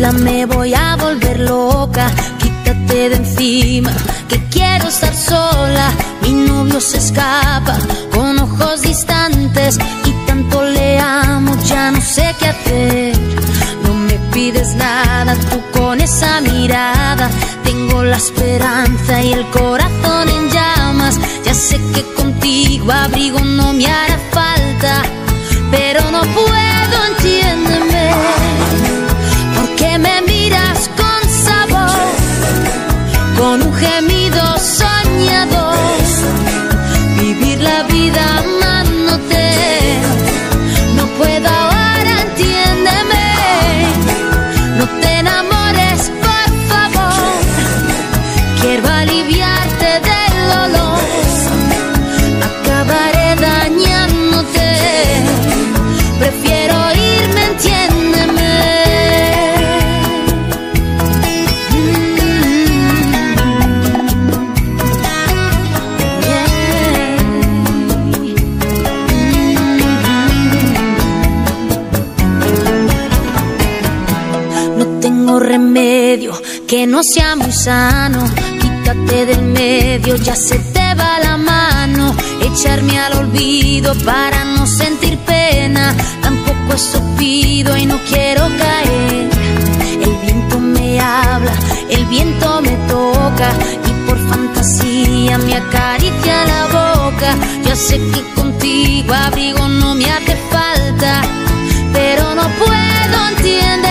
tranquila, me voy a volver loca. Quítate de encima, que quiero estar sola. Mi novio se escapa con ojos distantes y tanto le amo, ya no sé qué hacer. No me pides nada, tú con esa mirada. Tengo la esperanza y el corazón en llamas. Ya sé que contigo abrigo no me hará falta, pero no puedo, entiéndeme. ¿Por qué me miras con sabor, con un gemido soñador? Vivir la vida amándote, no puedo ahora, entiéndeme. No te enamores, por favor, quiero aliviarte del dolor. Acabaré dañándote, prefiero irme, entiéndeme. No tengo remedio que no sea muy sano. Quítate del medio, ya se te va la mano. Echarme al olvido para no sentir pena, tampoco eso pido y no quiero caer. El viento me habla, el viento me toca y por fantasía me acaricia la boca. Ya sé que contigo abrigo no me hace falta, pero no puedo, entiendo.